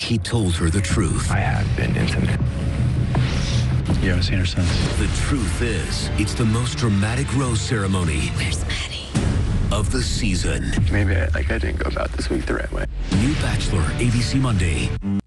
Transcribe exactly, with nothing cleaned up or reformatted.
he told her the truth. I have been intimate. You haven't seen her since. The truth is, it's the most dramatic rose ceremony. Where's Maddie? Of the season. Maybe I, like I didn't go about this week the right way. New Bachelor, A B C Monday.